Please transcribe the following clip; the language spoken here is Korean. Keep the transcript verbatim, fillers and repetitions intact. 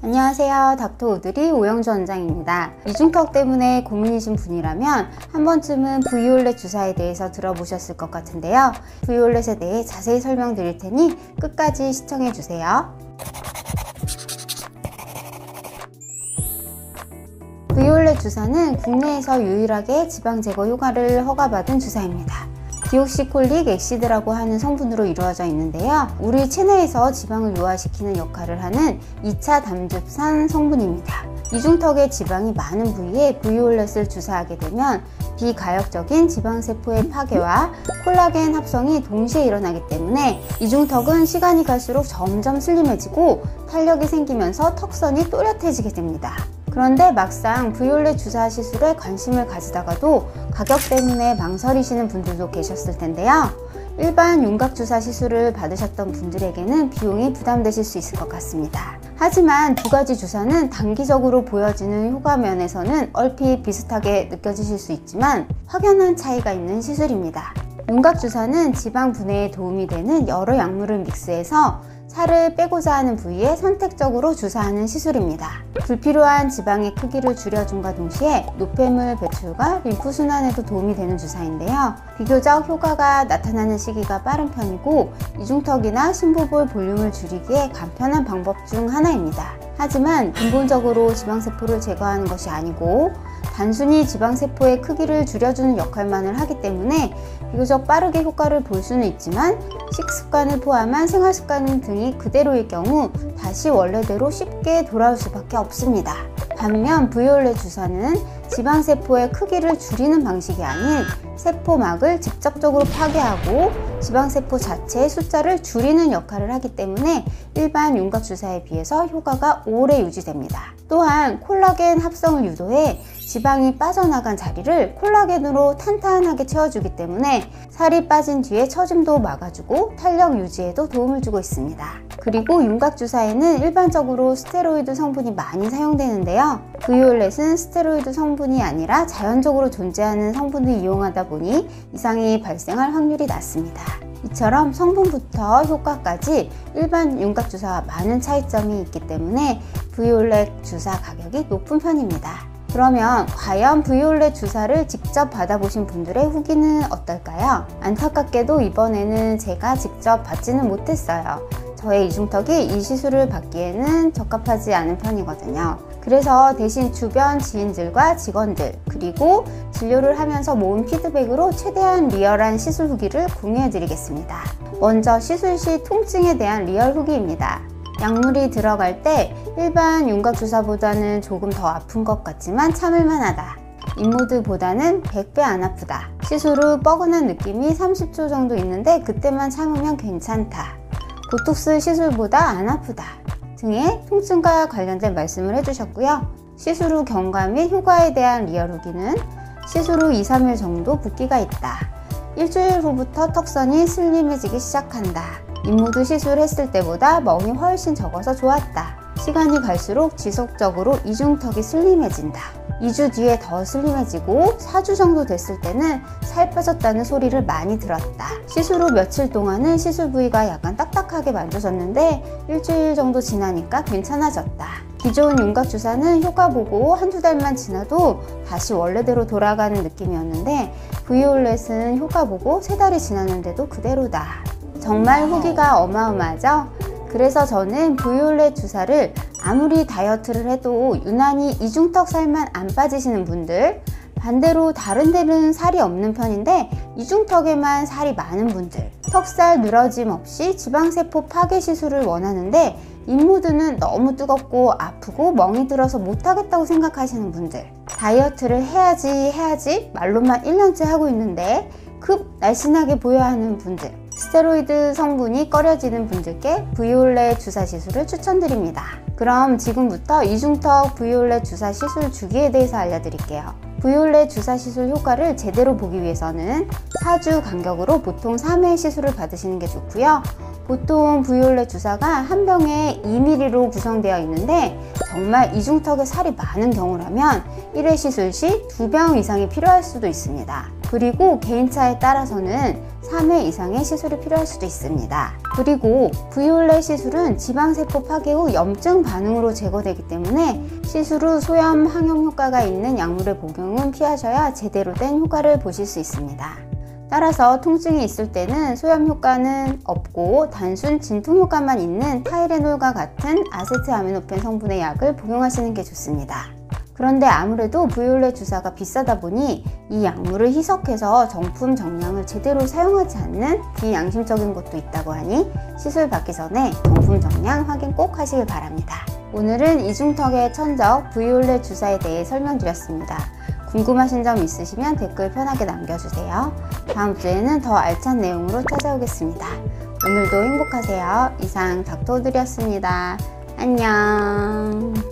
안녕하세요. 닥터 우드리 오영주 원장입니다. 이중턱 때문에 고민이신 분이라면 한 번쯤은 브이올렛 주사에 대해서 들어보셨을 것 같은데요. 브이올렛에 대해 자세히 설명드릴 테니 끝까지 시청해주세요. 브이올렛 주사는 국내에서 유일하게 지방 제거 효과를 허가받은 주사입니다. 디옥시콜릭 엑시드라고 하는 성분으로 이루어져 있는데요. 우리 체내에서 지방을 유화시키는 역할을 하는 이 차 담즙산 성분입니다. 이중턱에 지방이 많은 부위에 브이올렛을 주사하게 되면 비가역적인 지방세포의 파괴와 콜라겐 합성이 동시에 일어나기 때문에 이중턱은 시간이 갈수록 점점 슬림해지고 탄력이 생기면서 턱선이 또렷해지게 됩니다. 그런데 막상 브이올렛 주사 시술에 관심을 가지다가도 가격 때문에 망설이시는 분들도 계셨을 텐데요. 일반 윤곽주사 시술을 받으셨던 분들에게는 비용이 부담되실 수 있을 것 같습니다. 하지만 두 가지 주사는 단기적으로 보여지는 효과 면에서는 얼핏 비슷하게 느껴지실 수 있지만 확연한 차이가 있는 시술입니다. 윤곽주사는 지방 분해에 도움이 되는 여러 약물을 믹스해서 살을 빼고자 하는 부위에 선택적으로 주사하는 시술입니다. 불필요한 지방의 크기를 줄여줌과 동시에 노폐물 배출과 림프 순환에도 도움이 되는 주사인데요. 비교적 효과가 나타나는 시기가 빠른 편이고 이중턱이나 심부볼 볼륨을 줄이기에 간편한 방법 중 하나입니다. 하지만 근본적으로 지방세포를 제거하는 것이 아니고 단순히 지방세포의 크기를 줄여주는 역할만을 하기 때문에 비교적 빠르게 효과를 볼 수는 있지만 식습관을 포함한 생활습관 등이 그대로일 경우 다시 원래대로 쉽게 돌아올 수밖에 없습니다. 반면 브이올렛 주사는 지방세포의 크기를 줄이는 방식이 아닌 세포막을 직접적으로 파괴하고 지방세포 자체의 숫자를 줄이는 역할을 하기 때문에 일반 윤곽주사에 비해서 효과가 오래 유지됩니다. 또한 콜라겐 합성을 유도해 지방이 빠져나간 자리를 콜라겐으로 탄탄하게 채워주기 때문에 살이 빠진 뒤에 처짐도 막아주고 탄력 유지에도 도움을 주고 있습니다. 그리고 윤곽주사에는 일반적으로 스테로이드 성분이 많이 사용되는데요. 브이올렛은 스테로이드 성분이 아니라 자연적으로 존재하는 성분을 이용하다 보니 이상이 발생할 확률이 낮습니다. 이처럼 성분부터 효과까지 일반 윤곽주사와 많은 차이점이 있기 때문에 브이올렛 주사 가격이 높은 편입니다. 그러면 과연 브이올렛 주사를 직접 받아보신 분들의 후기는 어떨까요? 안타깝게도 이번에는 제가 직접 받지는 못했어요. 저의 이중턱이 이 시술을 받기에는 적합하지 않은 편이거든요. 그래서 대신 주변 지인들과 직원들 그리고 진료를 하면서 모은 피드백으로 최대한 리얼한 시술 후기를 공유해 드리겠습니다. 먼저 시술 시 통증에 대한 리얼 후기입니다. 약물이 들어갈 때 일반 윤곽주사보다는 조금 더 아픈 것 같지만 참을만 하다. 인모드보다는 백 배 안 아프다. 시술 후 뻐근한 느낌이 삼십 초 정도 있는데 그때만 참으면 괜찮다. 보톡스 시술보다 안 아프다 등의 통증과 관련된 말씀을 해주셨고요. 시술 후 경과 및 효과에 대한 리얼 후기는 시술 후 이, 삼 일 정도 붓기가 있다. 일주일 후부터 턱선이 슬림해지기 시작한다. 인모드 시술했을 때보다 멍이 훨씬 적어서 좋았다. 시간이 갈수록 지속적으로 이중턱이 슬림해진다. 이 주 뒤에 더 슬림해지고 사 주 정도 됐을 때는 살 빠졌다는 소리를 많이 들었다. 시술 후 며칠 동안은 시술 부위가 약간 딱딱하게 만져졌는데 일주일 정도 지나니까 괜찮아졌다. 기존 윤곽주사는 효과 보고 한두 달만 지나도 다시 원래대로 돌아가는 느낌이었는데 브이올렛은 효과 보고 세 달이 지났는데도 그대로다. 정말 후기가 어마어마하죠? 그래서 저는 브이올렛 주사를 아무리 다이어트를 해도 유난히 이중턱 살만 안 빠지시는 분들, 반대로 다른 데는 살이 없는 편인데 이중턱에만 살이 많은 분들, 턱살 늘어짐 없이 지방세포 파괴 시술을 원하는데 인모드는 너무 뜨겁고 아프고 멍이 들어서 못하겠다고 생각하시는 분들, 다이어트를 해야지 해야지 말로만 일 년째 하고 있는데 급 날씬하게 보여야 하는 분들, 스테로이드 성분이 꺼려지는 분들께 브이올렛 주사 시술을 추천드립니다. 그럼 지금부터 이중턱 브이올렛 주사 시술 주기에 대해서 알려드릴게요. 브이올렛 주사 시술 효과를 제대로 보기 위해서는 사 주 간격으로 보통 삼 회 시술을 받으시는 게 좋고요. 보통 브이올렛 주사가 한 병에 이 밀리리터로 구성되어 있는데 정말 이중턱에 살이 많은 경우라면 일 회 시술 시 두 병 이상이 필요할 수도 있습니다. 그리고 개인차에 따라서는 삼 회 이상의 시술이 필요할 수도 있습니다. 그리고 브이올렛 시술은 지방세포 파괴 후 염증 반응으로 제거되기 때문에 시술 후 소염 항염 효과가 있는 약물의 복용은 피하셔야 제대로 된 효과를 보실 수 있습니다. 따라서 통증이 있을 때는 소염 효과는 없고 단순 진통 효과만 있는 타이레놀과 같은 아세트아미노펜 성분의 약을 복용하시는 게 좋습니다. 그런데 아무래도 브이올렛 주사가 비싸다 보니 이 약물을 희석해서 정품 정량을 제대로 사용하지 않는 비양심적인 것도 있다고 하니 시술 받기 전에 정품 정량 확인 꼭 하시길 바랍니다. 오늘은 이중턱의 천적 브이올렛 주사에 대해 설명드렸습니다. 궁금하신 점 있으시면 댓글 편하게 남겨주세요. 다음 주에는 더 알찬 내용으로 찾아오겠습니다. 오늘도 행복하세요. 이상 닥터오드리였습니다. 안녕.